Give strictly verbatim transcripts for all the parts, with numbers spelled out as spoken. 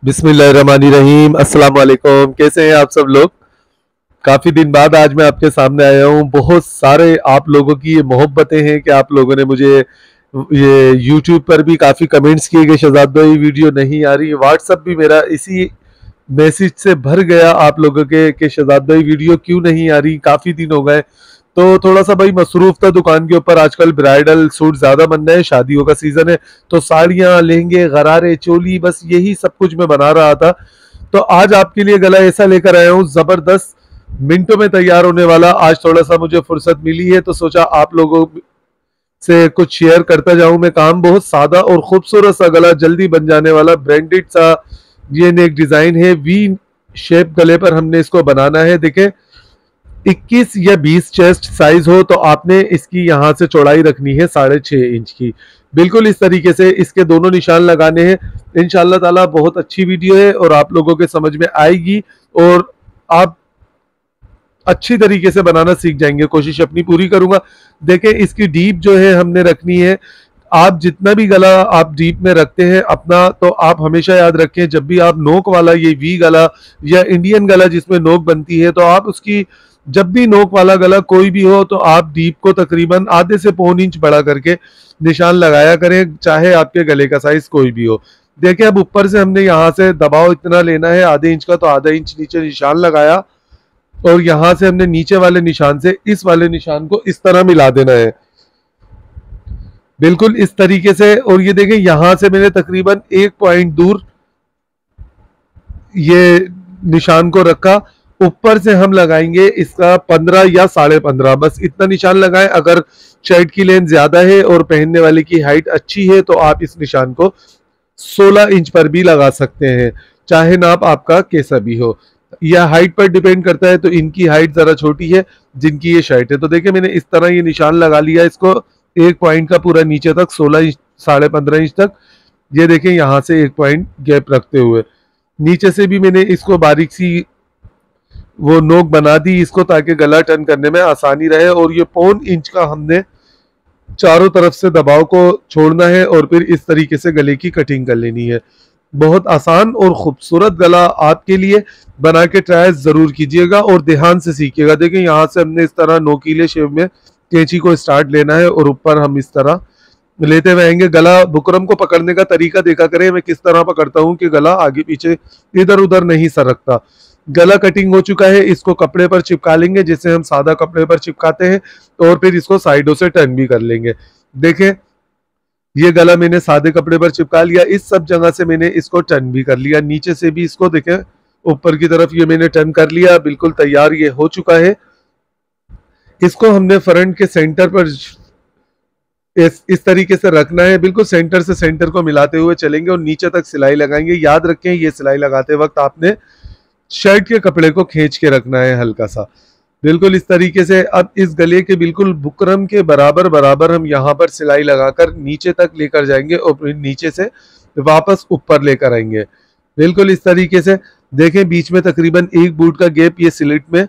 बिस्मिल्लाहिर्रहमानिर्रहीम। अस्सलाम वालेकुम। कैसे हैं आप सब लोग? काफ़ी दिन बाद आज मैं आपके सामने आया हूँ। बहुत सारे आप लोगों की ये मोहब्बतें हैं कि आप लोगों ने मुझे ये यूट्यूब पर भी काफ़ी कमेंट्स किए कि शहजाद भाई वीडियो नहीं आ रही। व्हाट्सअप भी मेरा इसी मैसेज से भर गया आप लोगों के कि शहजाद भाई वीडियो क्यों नहीं आ रही, काफ़ी दिन हो गए। तो थोड़ा सा भाई मसरूफ था दुकान के ऊपर। आजकल ब्राइडल सूट ज्यादा बन रहे हैं, शादियों का सीजन है, तो साड़ियाँ, लहंगे, गरारे, चोली, बस यही सब कुछ मैं बना रहा था। तो आज आपके लिए गला ऐसा लेकर आया हूँ, जबरदस्त, मिनटों में तैयार होने वाला। आज थोड़ा सा मुझे फुर्सत मिली है तो सोचा आप लोगों से कुछ शेयर करता जाऊं मैं काम। बहुत सादा और खूबसूरत सा गला, जल्दी बन जाने वाला, ब्रांडेड सा ये नेक डिजाइन है। वी शेप गले पर हमने इसको बनाना है। देखें, इक्कीस या बीस चेस्ट साइज हो तो आपने इसकी यहाँ से चौड़ाई रखनी है साढ़े छः इंच की। बिल्कुल इस तरीके से इसके दोनों निशान लगाने हैं। इंशाल्लाह ताला बहुत अच्छी वीडियो है और आप लोगों के समझ में आएगी और आप अच्छी तरीके से बनाना सीख जाएंगे। कोशिश अपनी पूरी करूंगा। देखें, इसकी डीप जो है हमने रखनी है। आप जितना भी गला आप डीप में रखते हैं अपना, तो आप हमेशा याद रखें, जब भी आप नोक वाला ये वी गला या इंडियन गला जिसमें नोक बनती है, तो आप उसकी जब भी नोक वाला गला कोई भी हो तो आप डीप को तकरीबन आधे से पौन इंच बढ़ा करके निशान लगाया करें, चाहे आपके गले का साइज कोई भी हो। देखिए, अब ऊपर से हमने यहाँ से दबाव इतना लेना है आधे इंच का, तो आधा इंच नीचे निशान लगाया और यहां से हमने नीचे वाले निशान से इस वाले निशान को इस तरह मिला देना है, बिल्कुल इस तरीके से। और ये देखें, यहां से मैंने तकरीबन एक पॉइंट दूर ये निशान को रखा। ऊपर से हम लगाएंगे इसका पंद्रह या साढ़े पंद्रह, बस इतना निशान लगाएं। अगर शर्ट की लेंथ ज्यादा है और पहनने वाले की हाइट अच्छी है तो आप इस निशान को सोलह इंच पर भी लगा सकते हैं, चाहे नाप आपका कैसा भी हो। यह हाइट पर डिपेंड करता है, तो इनकी हाइट जरा छोटी है जिनकी ये शर्ट है। तो देखिए, मैंने इस तरह ये निशान लगा लिया इसको एक पॉइंट का पूरा नीचे तक, सोलह इंच साढ़े पंद्रह इंच तक। ये देखें, यहां से एक पॉइंट गैप रखते हुए नीचे से भी मैंने इसको बारीक सी वो नोक बना दी इसको, ताकि गला टर्न करने में आसानी रहे। और ये पौन इंच का हमने चारों तरफ से दबाव को छोड़ना है और फिर इस तरीके से गले की कटिंग कर लेनी है। बहुत आसान और खूबसूरत गला आपके लिए, बना के ट्राई जरूर कीजिएगा और ध्यान से सीखिएगा। देखें, यहाँ से हमने इस तरह नोकीले शेप में कैंची को स्टार्ट लेना है और ऊपर हम इस तरह लेते हुए आएंगे। गला बुकरम को पकड़ने का तरीका देखा करें, मैं किस तरह पकड़ता हूँ कि गला आगे पीछे इधर उधर नहीं सरकता। गला कटिंग हो चुका है, इसको कपड़े पर चिपका लेंगे जैसे हम सादा कपड़े पर चिपकाते हैं, और फिर इसको साइडों से टर्न भी कर लेंगे। देखें, ये गला मैंने सादे कपड़े पर चिपका लिया, इस सब जगह से मैंने इसको टर्न भी कर लिया, नीचे से भी इसको देखें ऊपर की तरफ ये मैंने टर्न कर लिया। बिल्कुल तैयार ये हो चुका है। इसको हमने फ्रंट के सेंटर पर इस इस तरीके से रखना है, बिल्कुल सेंटर से सेंटर को मिलाते हुए चलेंगे और नीचे तक सिलाई लगाएंगे। याद रखें, ये सिलाई लगाते वक्त आपने शर्ट के कपड़े को खींच के रखना है हल्का सा, बिल्कुल इस तरीके से। अब इस गले के बिल्कुल बुकरम के बराबर बराबर हम यहाँ पर सिलाई लगाकर नीचे तक लेकर जाएंगे और फिर नीचे से वापस ऊपर लेकर आएंगे, बिल्कुल इस तरीके से। देखें, बीच में तकरीबन एक बूट का गैप ये स्लिट में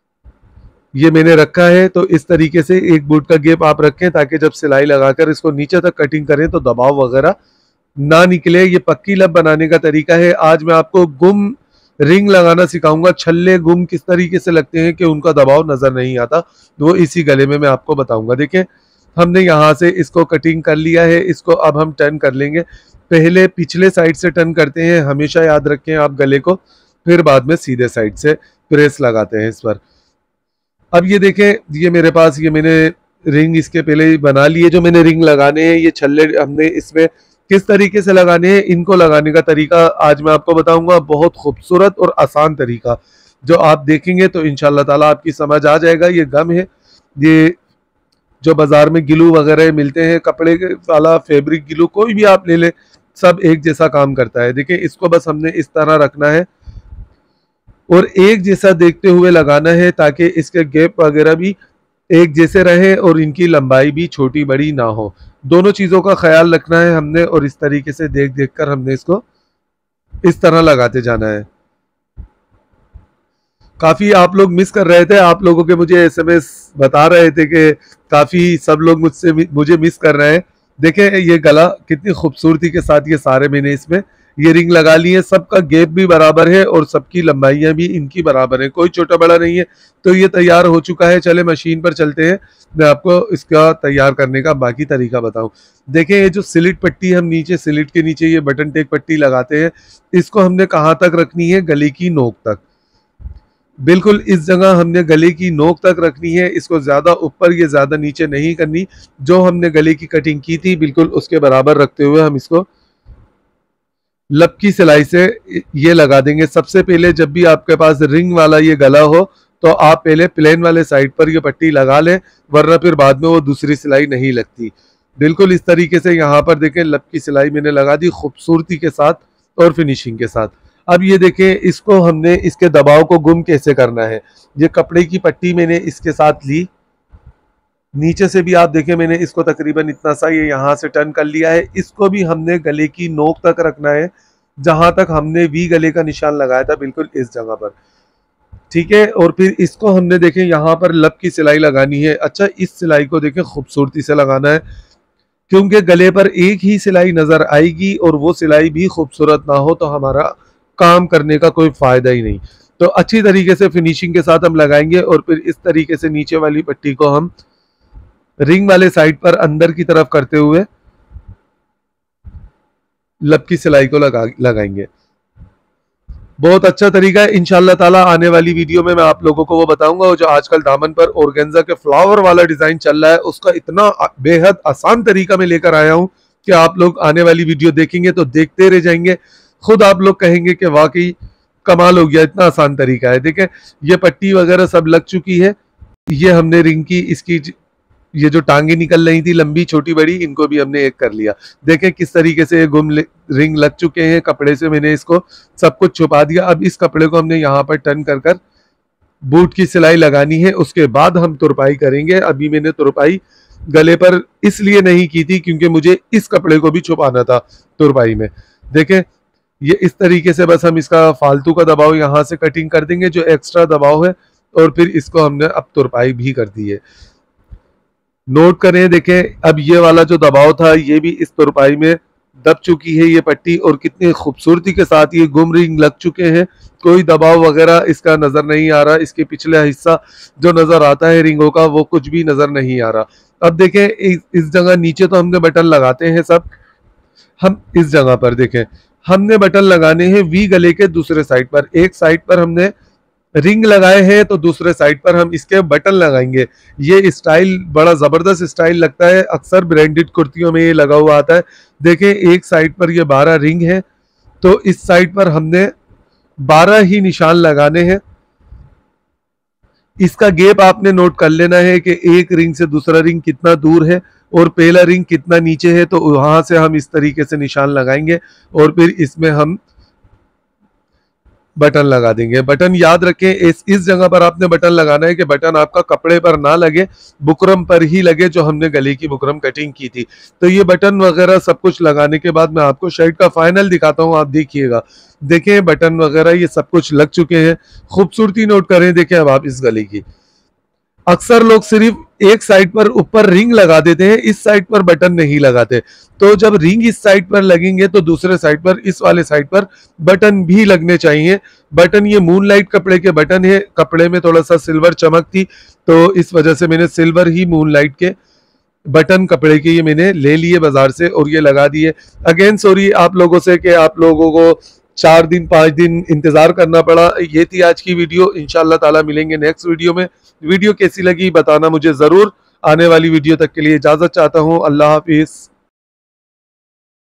ये मैंने रखा है, तो इस तरीके से एक बूट का गैप आप रखें ताकि जब सिलाई लगाकर इसको नीचे तक कटिंग करें तो दबाव वगैरह ना निकले। ये पक्की लब बनाने का तरीका है। आज मैं आपको गुम रिंग लगाना सिखाऊंगा। छल्ले गुम किस तरीके से लगते हैं कि उनका दबाव नजर नहीं आता, वो इसी गले में मैं आपको बताऊंगा। देखें, हमने यहाँ से इसको कटिंग कर लिया है, इसको अब हम टर्न कर लेंगे। पहले पिछले साइड से टर्न करते हैं, हमेशा याद रखें आप गले को, फिर बाद में सीधे साइड से प्रेस लगाते हैं इस पर। अब ये देखें, ये मेरे पास ये मैंने रिंग इसके पहले ही बना लिए। जो मैंने रिंग लगाने हैं, ये छल्ले हमने इसमें किस तरीके से लगाने हैं, इनको लगाने का तरीका आज मैं आपको बताऊंगा। बहुत खूबसूरत और आसान तरीका जो आप देखेंगे तो इंशाल्लाह ताला आपकी समझ आ जाएगा। ये गम है, ये जो बाजार में गिलू वगैरह मिलते हैं, कपड़े वाला फैब्रिक गिलू, कोई भी आप ले ले, सब एक जैसा काम करता है। देखिए, इसको बस हमने इस तरह रखना है और एक जैसा देखते हुए लगाना है ताकि इसके गैप वगैरह भी एक जैसे रहे और इनकी लंबाई भी छोटी बड़ी ना हो। दोनों चीज़ों का ख्याल रखना है हमने और इस तरीके से देख देख कर हमने इसको इस तरह लगाते जाना है। काफ़ी आप लोग मिस कर रहे थे, आप लोगों के मुझे एसएमएस बता रहे थे कि काफ़ी सब लोग मुझसे मुझे मिस कर रहे हैं। देखें, ये गला कितनी खूबसूरती के साथ ये सारे मैंने इसमें ये रिंग लगा ली है, सबका गैप भी बराबर है और सबकी लंबाइयां भी इनकी बराबर है, कोई छोटा बड़ा नहीं है। तो ये तैयार हो चुका है। चले मशीन पर चलते हैं, मैं आपको इसका तैयार करने का बाकी तरीका बताऊं। देखें ये जो स्लिट पट्टी हम नीचे स्लिट के नीचे ये बटन टेक पट्टी लगाते हैं, इसको हमने कहाँ तक रखनी है, गले की नोक तक। बिल्कुल इस जगह हमने गले की नोक तक रखनी है, इसको ज्यादा ऊपर ये ज्यादा नीचे नहीं करनी। जो हमने गले की कटिंग की थी बिल्कुल उसके बराबर रखते हुए हम इसको लब की सिलाई से ये लगा देंगे। सबसे पहले जब भी आपके पास रिंग वाला ये गला हो तो आप पहले प्लेन वाले साइड पर ये पट्टी लगा लें, वरना फिर बाद में वो दूसरी सिलाई नहीं लगती। बिल्कुल इस तरीके से यहाँ पर देखें लब की सिलाई मैंने लगा दी खूबसूरती के साथ और फिनिशिंग के साथ। अब ये देखें इसको हमने इसके दबाव को गुम कैसे करना है। ये कपड़े की पट्टी मैंने इसके साथ ली, नीचे से भी आप देखें मैंने इसको तकरीबन इतना सा ये यहाँ से टर्न कर लिया है। इसको भी हमने गले की नोक तक रखना है, जहां तक हमने वी गले का निशान लगाया था बिल्कुल इस जगह पर, ठीक है। और फिर इसको हमने देखें यहाँ पर लब की सिलाई लगानी है। अच्छा इस सिलाई को देखें खूबसूरती से लगाना है, क्योंकि गले पर एक ही सिलाई नजर आएगी और वो सिलाई भी खूबसूरत ना हो तो हमारा काम करने का कोई फायदा ही नहीं। तो अच्छी तरीके से फिनिशिंग के साथ हम लगाएंगे और फिर इस तरीके से नीचे वाली पट्टी को हम रिंग वाले साइड पर अंदर की तरफ करते हुए लब की सिलाई को लगा लगाएंगे। बहुत अच्छा तरीका है। इंशाल्लाह ताला आने वाली वीडियो में मैं आप लोगों को वो बताऊंगा। वो जो आजकल दामन पर ऑर्गेन्जा के फ्लावर वाला डिजाइन चल रहा है उसका इतना बेहद आसान तरीका मैं लेकर आया हूं कि आप लोग आने वाली वीडियो देखेंगे तो देखते रह जाएंगे, खुद आप लोग कहेंगे कि वाकई कमाल हो गया, इतना आसान तरीका है। देखें ये पट्टी वगैरह सब लग चुकी है। ये हमने रिंग की इसकी ये जो टांगे निकल रही थी लंबी छोटी बड़ी, इनको भी हमने एक कर लिया। देखें किस तरीके से ये गुम रिंग लग चुके हैं। कपड़े से मैंने इसको सब कुछ छुपा दिया। अब इस कपड़े को हमने यहाँ पर टर्न कर कर बूट की सिलाई लगानी है, उसके बाद हम तुरपाई करेंगे। अभी मैंने तुरपाई गले पर इसलिए नहीं की थी क्योंकि मुझे इस कपड़े को भी छुपाना था तुरपाई में। देखें ये इस तरीके से बस हम इसका फालतू का दबाव यहाँ से कटिंग कर देंगे जो एक्स्ट्रा दबाव है, और फिर इसको हमने अब तुरपाई भी कर दी है। नोट करें देखें अब ये वाला जो दबाव था ये भी इस तुरपाई में दब चुकी है ये पट्टी, और कितनी खूबसूरती के साथ ये गुम रिंग लग चुके हैं। कोई दबाव वगैरह इसका नजर नहीं आ रहा। इसके पिछले हिस्सा जो नजर आता है रिंगों का वो कुछ भी नजर नहीं आ रहा। अब देखें इस, इस जगह नीचे तो हमने बटन लगाते हैं सब, हम इस जगह पर देखें हमने बटन लगाने हैं वी गले के दूसरे साइड पर। एक साइड पर हमने रिंग लगाए हैं तो दूसरे साइड पर हम इसके बटन लगाएंगे। ये स्टाइल बड़ा जबरदस्त स्टाइल लगता है, अक्सर ब्रांडेड कुर्तियों में ये लगा हुआ आता है। देखें एक साइड पर ये बारह रिंग है तो इस साइड पर हमने बारह ही निशान लगाने हैं। इसका गैप आपने नोट कर लेना है कि एक रिंग से दूसरा रिंग कितना दूर है और पहला रिंग कितना नीचे है, तो वहां से हम इस तरीके से निशान लगाएंगे और फिर इसमें हम बटन लगा देंगे। बटन याद रखें इस इस जगह पर आपने बटन लगाना है कि बटन आपका कपड़े पर ना लगे, बुकरम पर ही लगे जो हमने गले की बुकरम कटिंग की थी। तो ये बटन वगैरह सब कुछ लगाने के बाद मैं आपको शर्ट का फाइनल दिखाता हूँ, आप देखिएगा। देखें बटन वगैरह ये सब कुछ लग चुके हैं। खूबसूरती नोट करें। देखें अब आप इस गले की, अक्सर लोग सिर्फ एक साइड पर ऊपर रिंग लगा देते हैं, इस साइड पर बटन नहीं लगाते। तो जब रिंग इस साइड पर लगेंगे तो दूसरे साइड पर इस वाले साइड पर बटन भी लगने चाहिए। बटन ये मूनलाइट कपड़े के बटन है, कपड़े में थोड़ा सा सिल्वर चमक थी तो इस वजह से मैंने सिल्वर ही मूनलाइट के बटन कपड़े के ये मैंने ले लिए बाजार से और ये लगा दिए। अगेन सॉरी आप लोगों से कि आप लोगों को चार दिन पांच दिन इंतजार करना पड़ा। ये थी आज की वीडियो। इंशाल्लाह ताला मिलेंगे नेक्स्ट वीडियो में। वीडियो कैसी लगी बताना मुझे जरूर। आने वाली वीडियो तक के लिए इजाजत चाहता हूँ। अल्लाह हाफिज।